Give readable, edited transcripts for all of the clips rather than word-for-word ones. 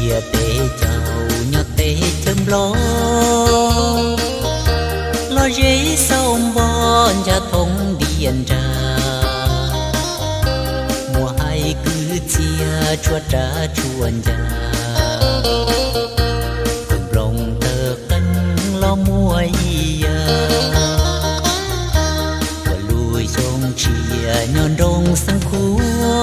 chia tê chào nhớ tê chấm lo dễ sông bon cha thông điện ra mùa hai cứ chia chua trả chuồn ra cùng rồng tờ cân lo mua ia và lùi sông chia nhon rong sang khu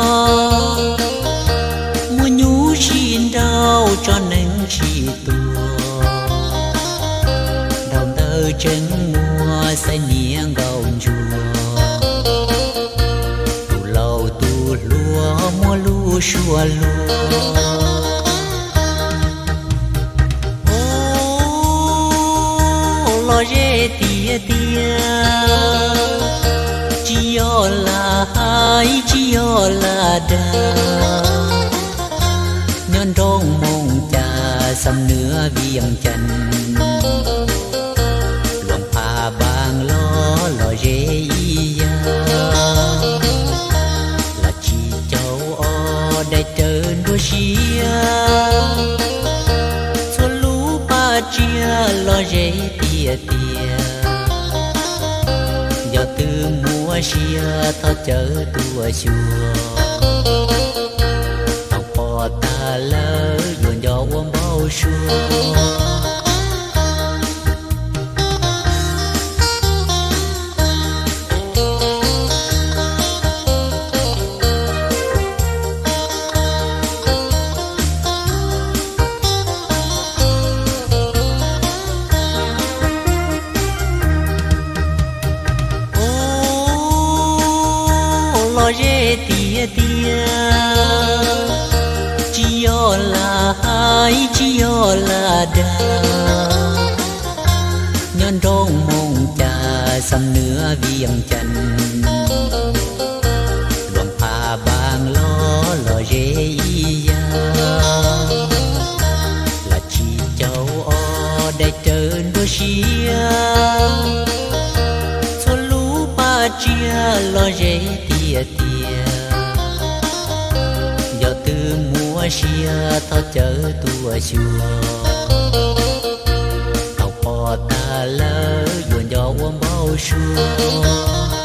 mua nhú xin đau cho nên chỉ tua đồng tơ chân mua say niềng gầu chùa tu lâu tu lúa mua lúa xua lúa lo dễ tia tia chỉ là hai chỉ là đa nhân rong mong cha xăm nửa viềng chân lòng pha bang lo dễ ia là chỉ châu o đại trơn đua xia số lú ba chia lo dễ tia tia giờ từ mùa xia thọ chở đua chùa ta lỡ dồn gió ôm bao xua lo dễ tia tia là hai chỉ là đa nhân rong mong cha xăm nửa viềng chân lòng pha bang lo dễ ia là chỉ châu o đại trơn đua xia số lú ba chia lo dễ tia tia giờ từ mùa xia thọ chở tua chùa tàu bò ta lỡ dồn gió ôm bao xua